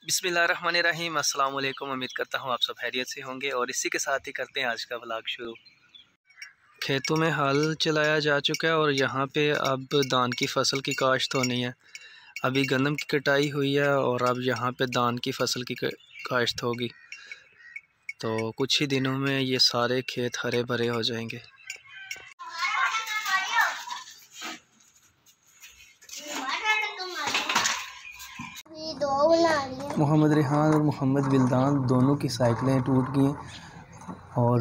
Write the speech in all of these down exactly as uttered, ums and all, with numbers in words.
बिस्मिल्लाहिर्रहमानिर्रहीम। अस्सलाम वालेकुम। उम्मीद करता हूँ आप सब खैरियत से होंगे और इसी के साथ ही करते हैं आज का व्लॉग शुरू। खेतों में हल चलाया जा चुका है और यहाँ पे अब धान की फसल की काश्त होनी है। अभी गंदम की कटाई हुई है और अब यहाँ पे धान की फसल की काश्त होगी, तो कुछ ही दिनों में ये सारे खेत हरे भरे हो जाएंगे। मोहम्मद रेहान और मोहम्मद विल्दान दोनों की साइकिलें टूट गई और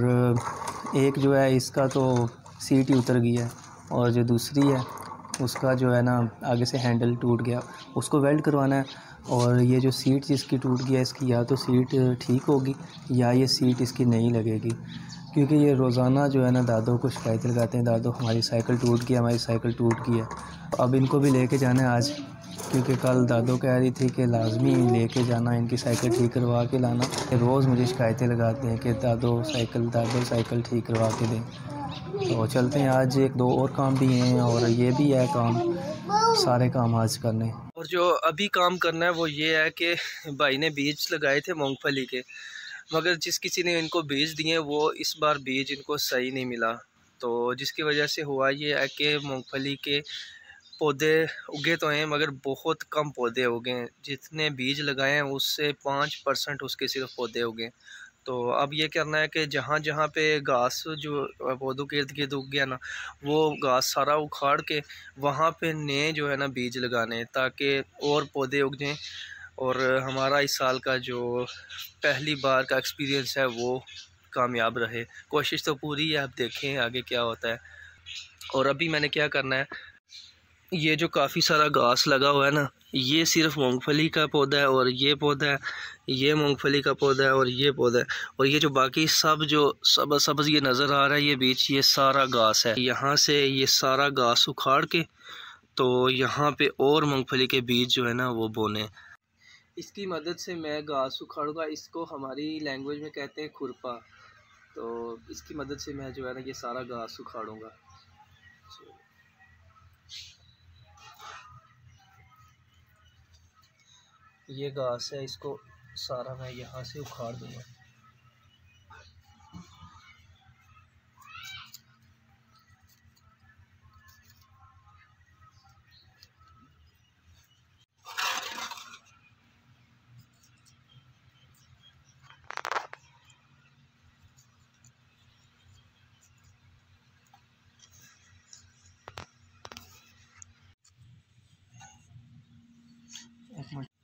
एक जो है इसका तो सीट ही उतर गई है और जो दूसरी है उसका जो है ना आगे से हैंडल टूट गया, उसको वेल्ड करवाना है। और ये जो सीट जिसकी टूट गया इसकी या तो सीट ठीक होगी या ये सीट इसकी नहीं लगेगी, क्योंकि ये रोज़ाना जो है ना दादों को शिकायत लगाते हैं, दादो हमारी साइकिल टूट गई, हमारी साइकिल टूट गई है। अब इनको भी लेके जाना है आज, क्योंकि कल दादो कह रही थी कि लाजमी लेके जाना, इनकी साइकिल ठीक करवा के लाना। रोज़ मुझे शिकायतें लगाते हैं कि दादो साइकिल दादो साइकिल ठीक करवा के दें। तो चलते हैं, आज एक दो और काम भी हैं और ये भी है काम, सारे काम आज करने। और जो अभी काम करना है वो ये है कि भाई ने बीज लगाए थे मूंगफली के, मगर जिस किसी ने इनको बीज दिए वो इस बार बीज इनको सही नहीं मिला, तो जिसकी वजह से हुआ ये है कि मूंगफली के पौधे उगे तो हैं मगर बहुत कम पौधे उगे हैं। जितने बीज लगाए हैं उससे पाँच परसेंट उसके सिर्फ पौधे उगे। तो अब ये करना है कि जहाँ जहाँ पे घास जो पौधों के इर्द गिर्द उग गया ना, वो घास सारा उखाड़ के वहाँ पे नए जो है ना बीज लगाने, ताकि और पौधे उग जाएँ और हमारा इस साल का जो पहली बार का एक्सपीरियंस है वो कामयाब रहे। कोशिश तो पूरी है, अब देखें आगे क्या होता है। और अभी मैंने क्या करना है, ये जो काफ़ी सारा घास लगा हुआ है ना, ये सिर्फ मूंगफली का पौधा है और ये पौधा है, ये मूंगफली का पौधा है और ये पौधा है, और ये जो बाकी सब जो सब सब्ज़ ये नज़र आ रहा है ये बीच, ये सारा घास है। यहाँ से ये सारा घास उखाड़ के तो यहाँ पे और मूंगफली के बीज जो है ना वो बोने। इसकी मदद से मैं घास उखाड़ूंगा, इसको हमारी लैंग्वेज में कहते हैं खुरपा। तो इसकी मदद से मैं जो है ना ये सारा घास उखाड़ूंगा। ये घास है, इसको सारा मैं यहाँ से उखाड़ दूँगा। एक मिनट।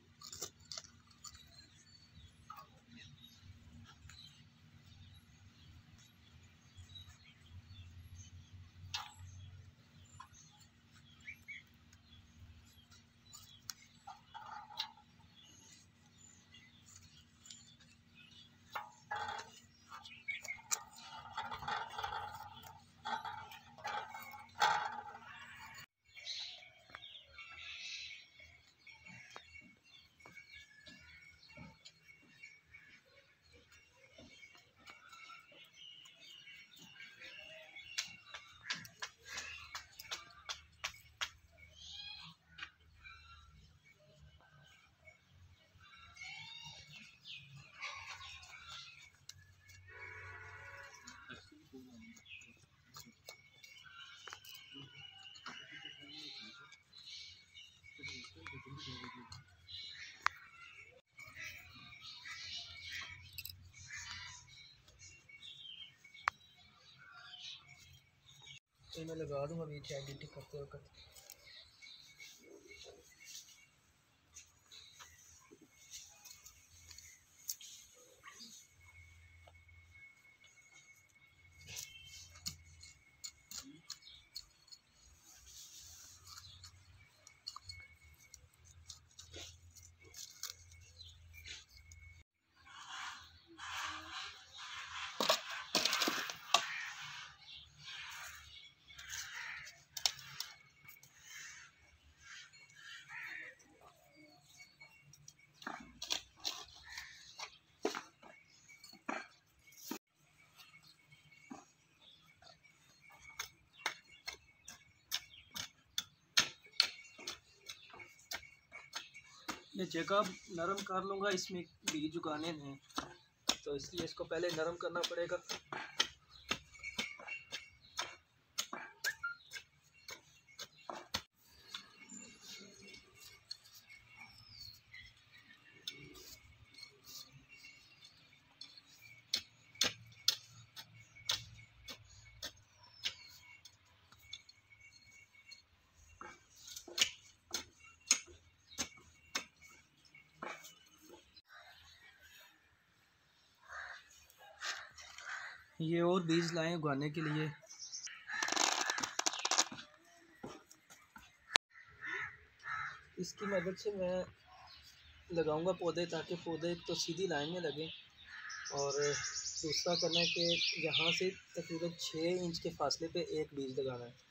तो मैं लगा दूँगा बीच एडिटिंग करते वक्त। ये जगह नरम कर लूँगा, इसमें बीज उगाने हैं तो इसलिए इसको पहले नरम करना पड़ेगा। ये और बीज लाएं उगाने के लिए। इसकी मदद से मैं लगाऊंगा पौधे, ताकि पौधे एक तो सीधी लाइन में लगें और दूसरा करना है कि यहाँ से तकरीबन छः इंच के फासले पे एक बीज लगाना है।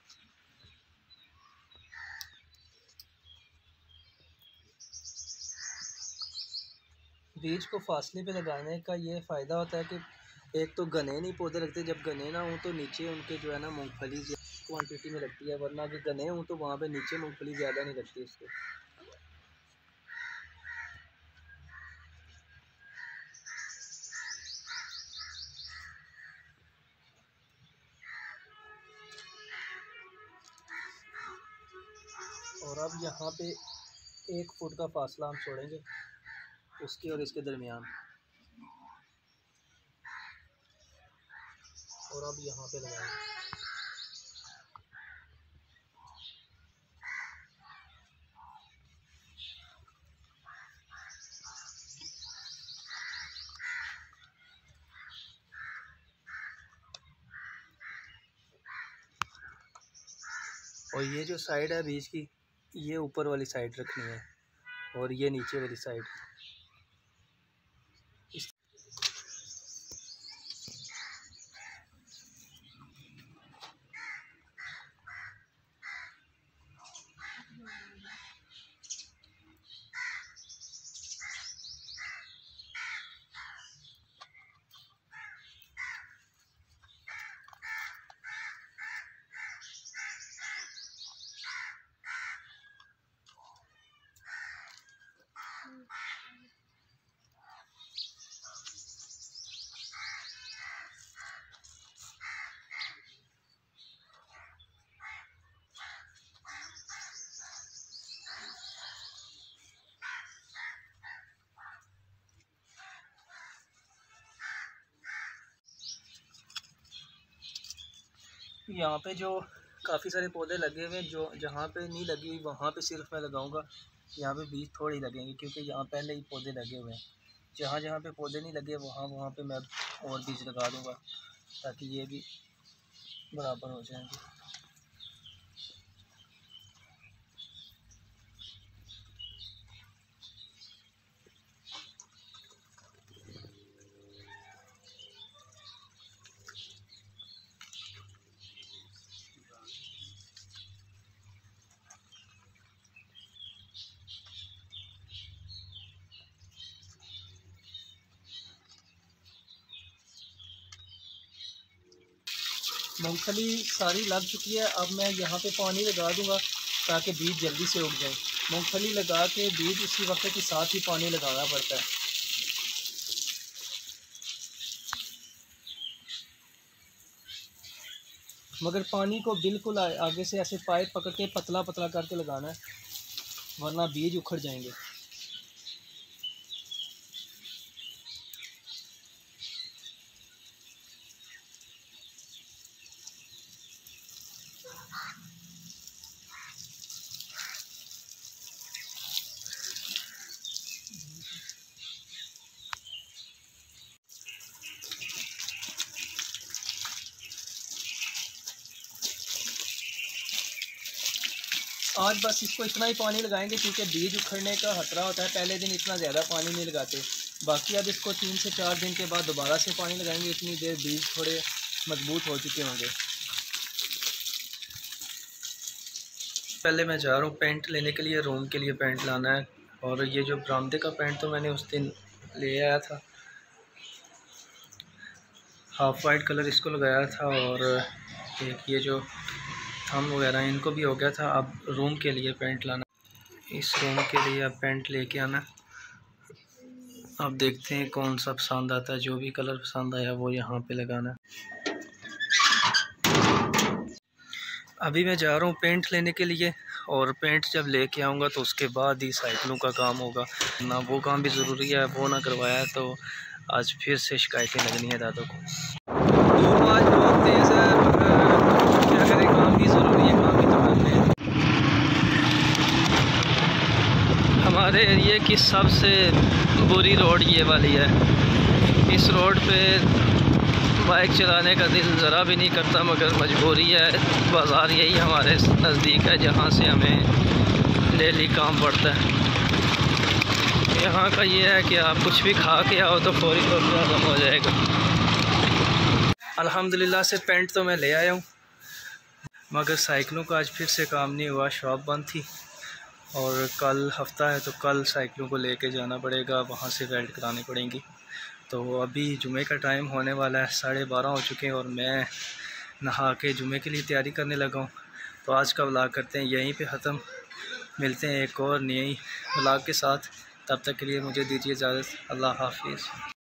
बीज को फासले पे लगाने का ये फ़ायदा होता है कि एक तो घने नहीं पौधे लगते, जब घने ना हों तो नीचे उनके जो है ना मूंगफली क्वांटिटी में लगती है, वरना अगर घने हों तो वहाँ पे नीचे मूंगफली ज़्यादा नहीं लगती उसको। और अब यहाँ पे एक फुट का फासला हम छोड़ेंगे उसके और इसके दरमियान, और अब यहाँ पे लगाएंगे। और ये जो साइड है बीज की, ये ऊपर वाली साइड रखनी है और ये नीचे वाली साइड। यहाँ पे जो काफ़ी सारे पौधे लगे हुए हैं, जो जहाँ पे नहीं लगी हुई वहाँ पे सिर्फ मैं लगाऊंगा। यहाँ पे बीज थोड़े ही लगेंगे क्योंकि यहाँ पहले ही पौधे लगे हुए हैं। जहाँ जहाँ पे पौधे नहीं लगे वहाँ वहाँ पे मैं और बीज लगा दूँगा ताकि ये भी बराबर हो जाएंगे। मूंगफली सारी लग चुकी है। अब मैं यहाँ पे पानी लगा दूँगा ताकि बीज जल्दी से उग जाए। मूंगफली लगा के बीज उसी वक्त के साथ ही पानी लगाना पड़ता है। मगर पानी को बिल्कुल आगे से ऐसे पाइप पकड़ के पतला पतला करके लगाना है, वरना बीज उखड़ जाएंगे। आज बस इसको इतना ही पानी लगाएंगे क्योंकि बीज उखड़ने का खतरा होता है। पहले दिन इतना ज़्यादा पानी नहीं लगाते। बाकी अब इसको तीन से चार दिन के बाद दोबारा से पानी लगाएंगे। इतनी देर बीज थोड़े मजबूत हो चुके होंगे। पहले मैं जा रहा हूँ पेंट लेने के लिए, रूम के लिए पेंट लाना है। और ये जो बरामदे का पेंट तो मैंने उस दिन ले आया था, हाफ वाइट कलर इसको लगाया था, और एक ये जो थम वगैरह इनको भी हो गया था। अब रूम के लिए पेंट लाना। इस रूम के लिए अब पेंट लेके आना। अब देखते हैं कौन सा पसंद आता है, जो भी कलर पसंद आया वो यहाँ पे लगाना। अभी मैं जा रहा हूँ पेंट लेने के लिए, और पेंट जब लेके आऊँगा तो उसके बाद ही साइकिलों का काम होगा ना, वो काम भी ज़रूरी है, वो ना करवाया तो आज फिर से शिकायतें लगनी है दादों को। धूप आज बहुत तेज़ है, मगर क्या करें, काम भी ज़रूरी है, काम भी तो करने हैं। हमारे एरिए की सबसे बुरी रोड ये वाली है। इस रोड पे बाइक चलाने का दिल ज़रा भी नहीं करता, मगर मजबूरी है। बाज़ार यही हमारे नज़दीक है जहाँ से हमें डेली काम पड़ता है। यहाँ का ये है कि आप कुछ भी खा के आओ तो फौरी तौर पर ख़त्म हो जाएगा। अल्हम्दुलिल्लाह से पेंट तो मैं ले आया हूँ, मगर साइकिलों का आज फिर से काम नहीं हुआ, शॉप बंद थी। और कल हफ्ता है तो कल साइकिलों को लेके जाना पड़ेगा, वहाँ से वेल्ड करानी पड़ेंगी। तो अभी जुमे का टाइम होने वाला है, साढ़े बारह हो चुके हैं और मैं नहा के जुमे के लिए तैयारी करने लगा हूँ। तो आज का व्लॉग करते हैं यहीं पे ख़त्म, मिलते हैं एक और नई व्लॉग के साथ। तब तक के लिए मुझे दीजिए इजाज़त। अल्लाह हाफिज़।